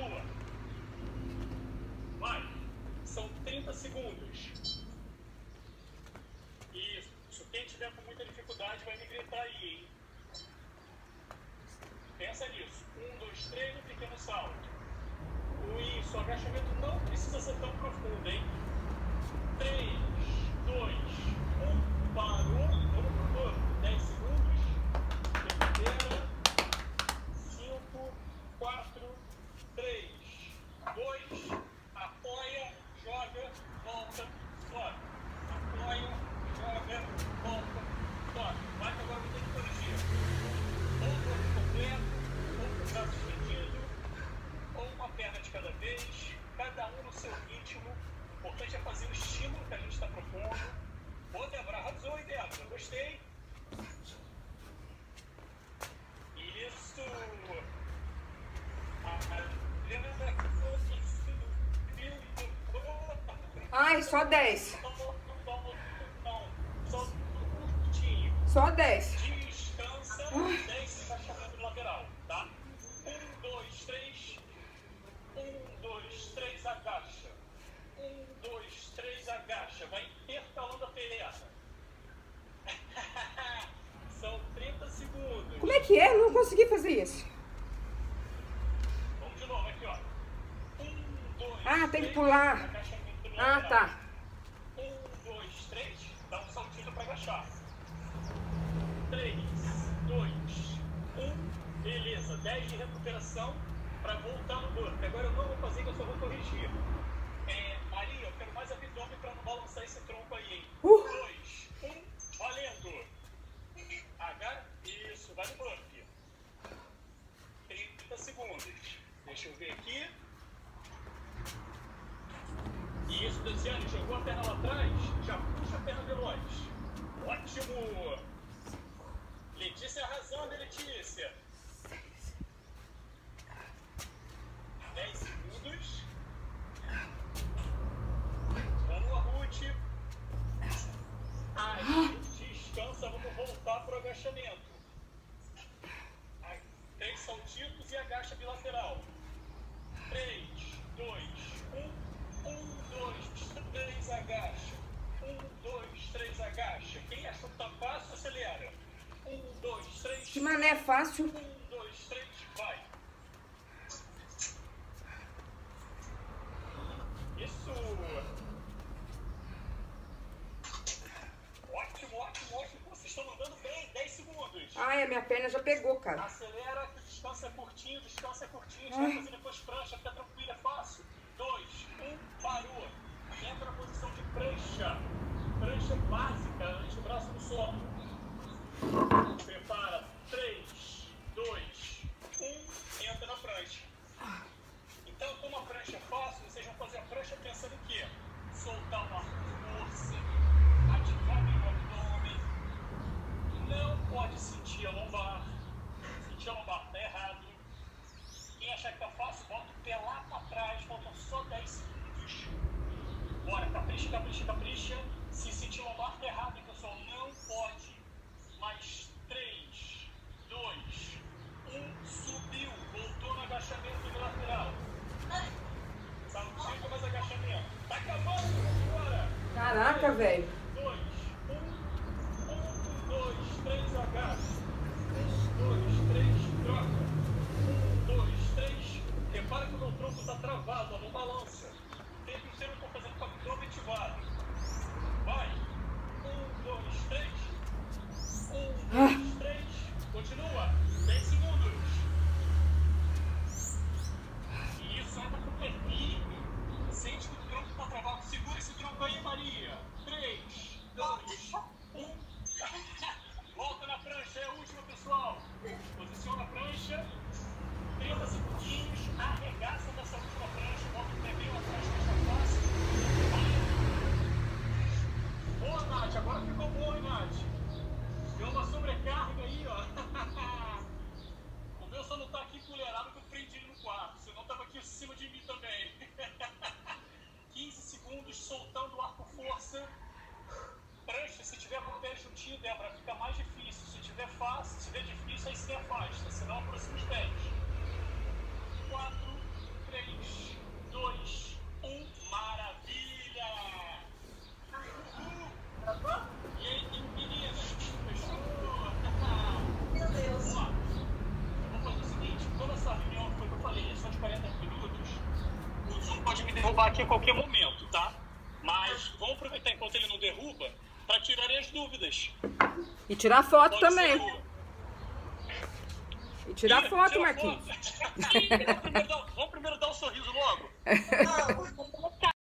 Continua. Vai. São 30 segundos. Isso. Quem tiver com muita dificuldade vai me gritar aí, hein? Pensa nisso. 1, 2, 3, um pequeno salto. Isso, o agachamento não precisa ser tão profundo, hein? 3, 2, 1, parou. Vamos pro corpo. 10 segundos. Recupera. 5, 4, 3, 2, apoia, joga, volta, sobe. Apoia, joga, volta, sobe. Vai que agora eu tenho que corrigir. Ou o corpo completo, ou o braço estendido, ou uma perna de cada vez, cada um no seu ritmo. O importante é fazer o estímulo que a gente está propondo. Ô, Débora, arrasou, hein, Débora? Gostei. Isso. Ai, só 10. Só Só 10. descansa, 10 agachamento lateral, tá? 1, 2, 3. 1, 2, 3, agacha. 1, 2, 3, agacha. Vai intercalando a perna. São 30 segundos. Como é que é? Não consegui fazer isso. Vamos de novo aqui, ó. 1, 2, Ah, tem que 3, pular. agachamento Ah, lateral. tá. 1, 2, 3, dá um saltinho para agachar. 3, 2, 1, beleza. 10 de recuperação para voltar no burpee. Agora eu não vou fazer, que eu só vou corrigir. Maria, eu quero mais abdômen para não balançar esse tronco aí, hein? 2, 1, valendo. Isso, vai no burpee. 30 segundos. Deixa eu ver aqui. Isso, Desiane, jogou a perna lá atrás, já puxa a perna veloz. Ótimo! Letícia arrasando, Letícia. 10 segundos. Boa, Ruth. Aí, descansa, vamos voltar para o agachamento. 3 saltitos e agacha bilateral. 3, 2, 1. 1, 2, 3, agacha. 1, 2, 3, agacha. Quem achou que tá fácil, acelera. 1, 2, 3. Que mané fácil. 1, 2, 3, vai. Isso. Ótimo, ótimo, ótimo. Vocês estão andando bem. 10 segundos. Ai, a minha perna já pegou, cara. Acelera, que o descanso é curtinho, descanso é curtinho. A gente vai fazer depois prancha, fica tranquilo, é fácil. 2, 1, parou. Entra na posição de prancha. Prancha básica, antebraço no solo. Prepara. 3, 2, 1, entra na prancha. Então, como a prancha é fácil, vocês vão fazer a prancha pensando em quê? Soltar o ar com força, ativar bem o abdômen. Não pode sentir a lombar. Sentir a lombar tá errado. Quem achar que tá fácil, bota o pé lá pra trás, faltam só 10 segundos. Bora, capricha, capricha, capricha. Se sentir o lombar tá errado, pessoal, não pode. Mais 3, 2, 1, subiu, voltou no agachamento bilateral. Saltinho mais agachamento. Tá acabando, vambora. Caraca, velho. 2, 1, 1, 2, 3, agacha. 1, 2, 3, troca. 1, 2, 3. Repara que o meu tronco está travado, ó, não balança. O tempo inteiro eu estou fazendo com o abdômen ativado. Vai. 1, 2, 3. 1, 2, 3. Continua. 10 segundos. Isso, anda com o pé firme. Sente que o tronco está travado. Segura esse tronco aí, Maria. 3, 2, 1. Volta na prancha, é a última, pessoal. Posiciona a prancha. 30 segundinhos. Arregaça dessa última prancha. Bota o pé bem lá atrás, fecha fácil. Boa, Nath. Agora ficou boa, hein, Nath? Deu uma sobrecarga aí, ó. O meu só não tá aqui colherado que eu prendi ele no quarto. Senão tava aqui em cima de mim também. 15 segundos soltando o ar com força. Prancha, se tiver com o pé juntinho, Débora, fica mais difícil. Se tiver fácil, se tiver difícil, aí se afasta. Senão aproxima os pés. 4, 3, derrubar aqui a qualquer momento, tá? Mas vamos aproveitar enquanto ele não derruba para tirarem as dúvidas. E tirar foto Pode também. ser E tirar foto, tira Marquinhos. Vamos primeiro dar um sorriso logo? Não,